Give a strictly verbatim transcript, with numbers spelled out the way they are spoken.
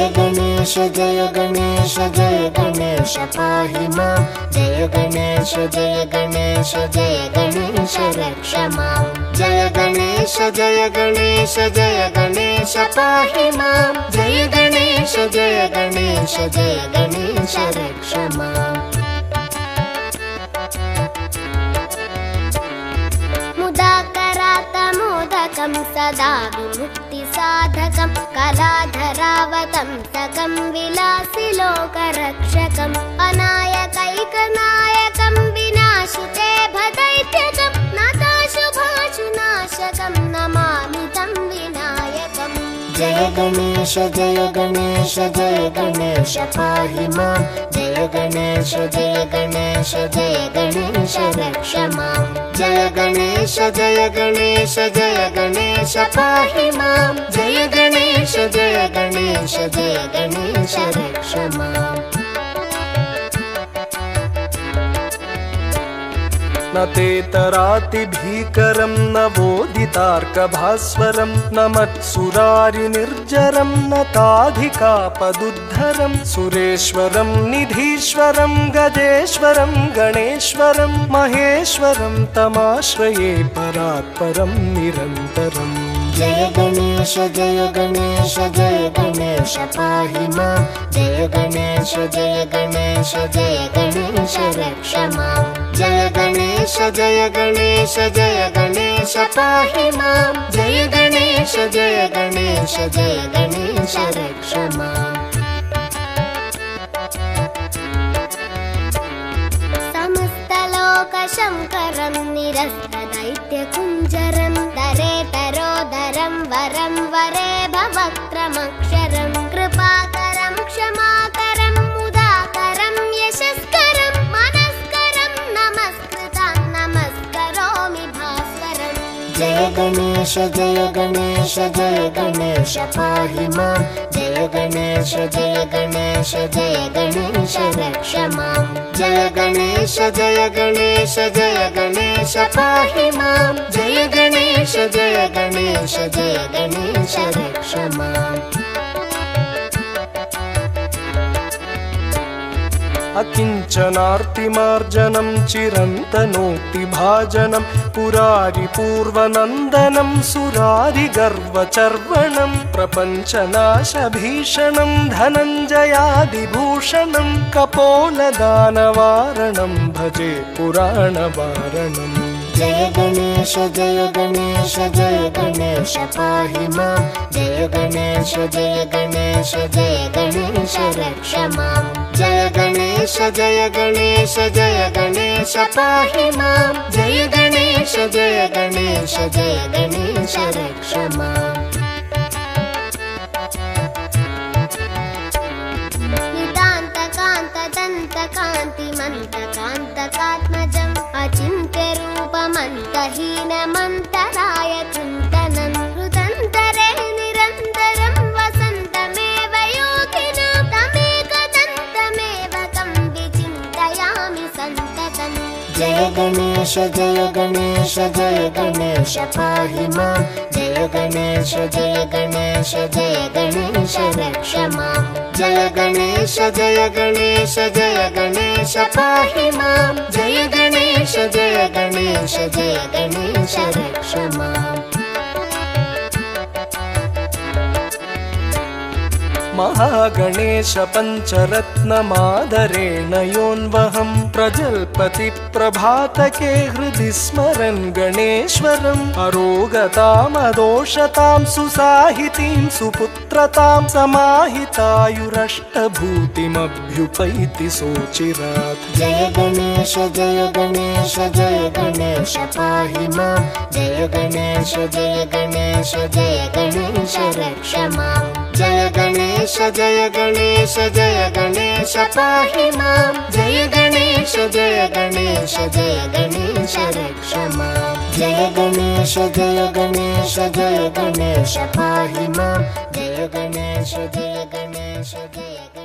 जय गणेश जय गणेश जय गणेश पाहि मां। जय गणेश जय गणेश जय गणेश रक्ष मां। जय गणेश जय गणेश जय गणेश पाहि मां। जय गणेश जय गणेश जय गणेश रक्ष मां। मुदाकरातमोदकं सदा विमुक्तिसाधकं कलाधरावतंसकं विलासिलोकरक्षकं अनायकैकनायकं विनाशिते भदैत्यकं नाथाशुभाशुनाशकं नमामि तं विनायकम्। जय गणेश जय गणेश जय गणेश पाहि मां। जय गणेश जय गणेश जय गणेश रक्ष मां। जय गणेश जय गणेश जय गणेश पाहि मां। जय गणेश जय गणेश जय गणेश रक्ष मां। न तेतरातिभीकरं न वोदितार्कभास्वरं न मत्सुरारिनिर्जरं न ताधिकापदुद्धरं सुरेश्वरं निधीश्वरं गजेश्वरं गणेश्वरं महेश्वरं तमाश्रये परात्परं निरन्तरम्। जय गणेश जय गणेश जय गणेश पाहि मां। जय गणेश जय गणेश जय गणेश रक्ष मां। जय गणेश जय गणेश जय गणेश पाहि मां। जय गणेश जय गणेश जय गणेश रक्ष मां। समस्तलोकशङ्करं निरस्तदैत्यकुञ्जरं दरेतरोदरं वरं वरे भवक्त्रमक्षरं कृपाकरं क्षमाकरं मुदाकरं यशस्करं मनस्करं नमस्कृतं नमस्करोमि भास्वरम्। जय गणेश जय गणेश जय गणेश पाहि मां। जय गणेश जय गणेश जय गणेश रक्ष मां। जय गणेश जय गणेश जय गणेश पाहि मां। जय गणेश जय गणेश जय गणेश रक्ष मां। अकिञ्चनार्तिमार्जनं चिरन्तनोक्तिभाजनं पुरारिपूर्वनन्दनं सुरारिगर्वचर्वणं प्रपञ्चनाशभीषणं धनञ्जयादिभूषणं कपोलदानवारणं भजे पुराणवारणम्। जय गणेश जय गणेश जय गणेश पाहि मां। जय गणेश जय गणेश जय गणेश रक्ष मां। जय गणेश जय गणेश जय गणेश पाहि मां। जय गणेश जय गणेश जय गणेश रक्ष मां। नितान्तकान्तदन्तकान्तिमन्तकान्तकात्मजम् अचिन्त्यरूपमन्तहीनमन्तराय चिन्तनं हृदन्तरे निरन्तरं वसन्तमेव योगिनं तमेकदन्तमेव तं विचिन्तयामि सन्ततम्। जय गणेश जय गणेश जय गणेश पाहि मां। जय गणेश जय गणेश जय गणेश रक्ष मां। जय गणेश जय गणेश जय गणेश पाहि मां। जय गणेश जय गणेश जय गणेश रक्ष मां। महागणेश पञ्चरत्नमादरेण योन्वहं प्रजल्पति प्रभातके हृदि स्मरन् गणेश्वरम् अरोगतामदोषतां सुसाहितीं सुपुत्रतां समाहितायुरष्टभूतिमभ्युपैति सोचिरात्। जय गणेश जय गणेश जय गणेश पाहि मां। जय गणेश जय गणेश जय गणेश रक्ष मां। जय गणेश जय गणेश जय गणेश पाहि मां। जय गणेश जय गणेश जय गणेश रक्ष मां। जय गणेश जय गणेश जय गणेश पाहि मां। जय गणेश जय गणेश जय